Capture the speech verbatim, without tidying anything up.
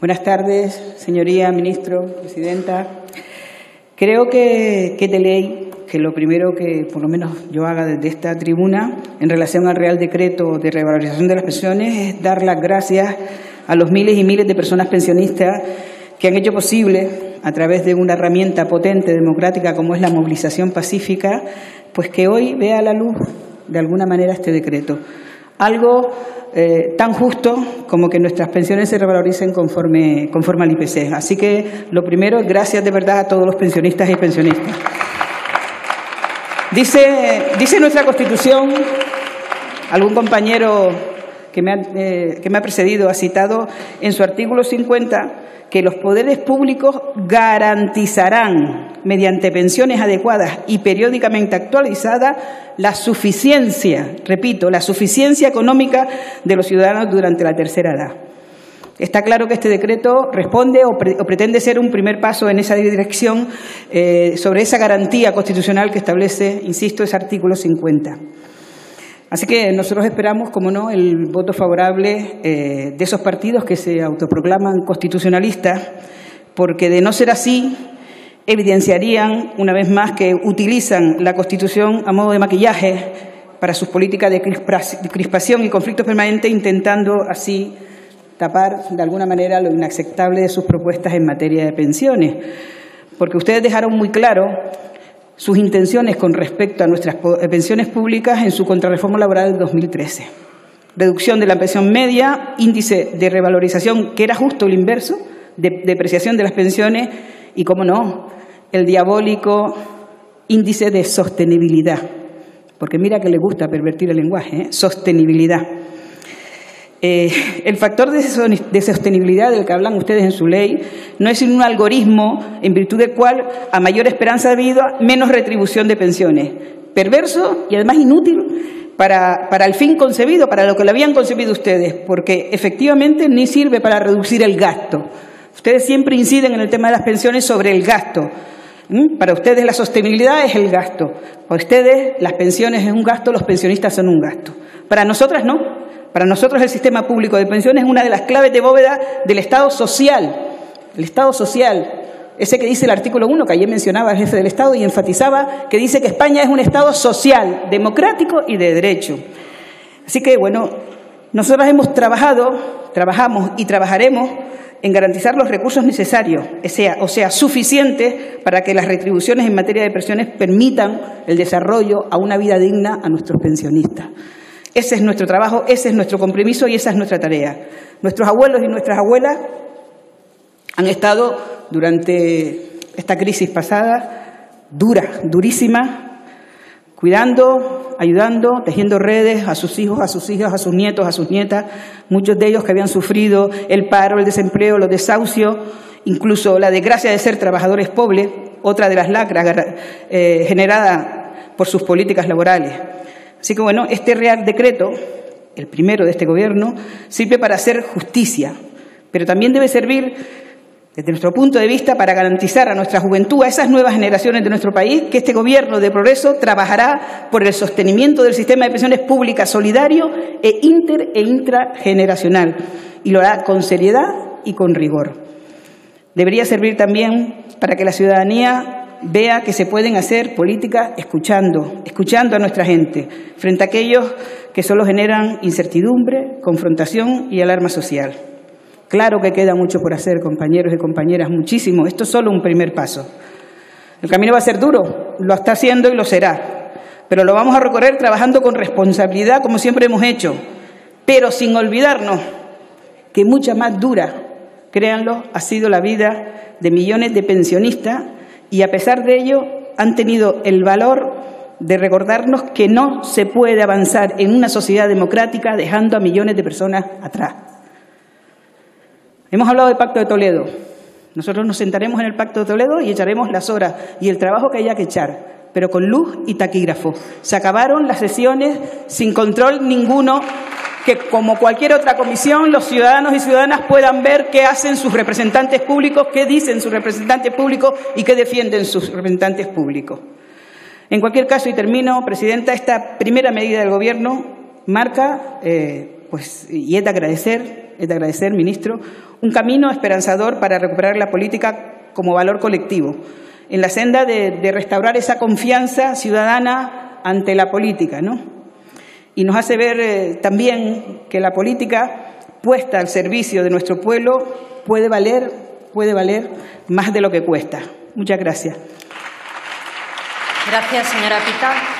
Buenas tardes, señoría, ministro, presidenta. Creo que, que es de ley que lo primero que, por lo menos yo haga desde esta tribuna, en relación al Real Decreto de revalorización de las pensiones, es dar las gracias a los miles y miles de personas pensionistas que han hecho posible, a través de una herramienta potente, democrática, como es la movilización pacífica, pues que hoy vea a la luz, de alguna manera, este decreto. Algo eh, tan justo como que nuestras pensiones se revaloricen conforme, conforme al I P C. Así que, lo primero, gracias de verdad a todos los pensionistas y pensionistas. Dice, dice nuestra Constitución, algún compañero que me, ha, eh, que me ha precedido ha citado en su artículo cincuenta, que los poderes públicos garantizarán, mediante pensiones adecuadas y periódicamente actualizadas, la suficiencia, repito, la suficiencia económica de los ciudadanos durante la tercera edad. Está claro que este decreto responde o, pre o pretende ser un primer paso en esa dirección eh, sobre esa garantía constitucional que establece, insisto, ese artículo cincuenta. Así que nosotros esperamos, como no, el voto favorable eh, de esos partidos que se autoproclaman constitucionalistas, porque de no ser así, evidenciarían una vez más que utilizan la Constitución a modo de maquillaje para sus políticas de crispación y conflictos permanentes, intentando así tapar de alguna manera lo inaceptable de sus propuestas en materia de pensiones. Porque ustedes dejaron muy claro sus intenciones con respecto a nuestras pensiones públicas en su contrarreforma laboral del dos mil trece. Reducción de la pensión media, índice de revalorización, que era justo el inverso, de depreciación de las pensiones y, como no, el diabólico índice de sostenibilidad. Porque mira que le gusta pervertir el lenguaje, ¿eh? Sostenibilidad. Eh, el factor de sostenibilidad del que hablan ustedes en su ley no es sino un algoritmo en virtud del cual, a mayor esperanza de vida, menos retribución de pensiones. Perverso y además inútil para, para el fin concebido, para lo que lo habían concebido ustedes, porque efectivamente ni sirve para reducir el gasto. Ustedes siempre inciden en el tema de las pensiones sobre el gasto. ¿Mm? Para ustedes la sostenibilidad es el gasto. Para ustedes las pensiones es un gasto, los pensionistas son un gasto. Para nosotras no. Para nosotros el sistema público de pensiones es una de las claves de bóveda del Estado social. El Estado social, ese que dice el artículo uno, que ayer mencionaba el jefe del Estado y enfatizaba, que dice que España es un Estado social, democrático y de derecho. Así que, bueno, nosotros hemos trabajado, trabajamos y trabajaremos en garantizar los recursos necesarios, o sea, o sea, suficientes para que las retribuciones en materia de pensiones permitan el desarrollo a una vida digna a nuestros pensionistas. Ese es nuestro trabajo, ese es nuestro compromiso y esa es nuestra tarea. Nuestros abuelos y nuestras abuelas han estado durante esta crisis pasada dura, durísima, cuidando, ayudando, tejiendo redes a sus hijos, a sus hijas, a sus nietos, a sus nietas, muchos de ellos que habían sufrido el paro, el desempleo, los desahucios, incluso la desgracia de ser trabajadores pobres, otra de las lacras eh, generadas por sus políticas laborales. Así que, bueno, este Real Decreto, el primero de este Gobierno, sirve para hacer justicia, pero también debe servir, desde nuestro punto de vista, para garantizar a nuestra juventud, a esas nuevas generaciones de nuestro país, que este Gobierno de progreso trabajará por el sostenimiento del sistema de pensiones públicas solidario e inter e intrageneracional, y lo hará con seriedad y con rigor. Debería servir también para que la ciudadanía vea que se pueden hacer políticas escuchando, escuchando a nuestra gente, frente a aquellos que solo generan incertidumbre, confrontación y alarma social. Claro que queda mucho por hacer, compañeros y compañeras, muchísimo. Esto es solo un primer paso. El camino va a ser duro, lo está haciendo y lo será, pero lo vamos a recorrer trabajando con responsabilidad, como siempre hemos hecho, pero sin olvidarnos que mucha más dura, créanlo, ha sido la vida de millones de pensionistas. Y a pesar de ello, han tenido el valor de recordarnos que no se puede avanzar en una sociedad democrática dejando a millones de personas atrás. Hemos hablado del Pacto de Toledo. Nosotros nos sentaremos en el Pacto de Toledo y echaremos las horas y el trabajo que haya que echar, pero con luz y taquígrafo. Se acabaron las sesiones sin control ninguno, que como cualquier otra comisión los ciudadanos y ciudadanas puedan ver qué hacen sus representantes públicos, qué dicen sus representantes públicos y qué defienden sus representantes públicos. En cualquier caso, y termino, Presidenta, esta primera medida del Gobierno marca, eh, pues, y es de agradecer, es de agradecer, ministro, un camino esperanzador para recuperar la política como valor colectivo, en la senda de, de restaurar esa confianza ciudadana ante la política, ¿no? Y nos hace ver eh, también que la política puesta al servicio de nuestro pueblo puede valer, puede valer más de lo que cuesta. Muchas gracias. Gracias, señora Pita.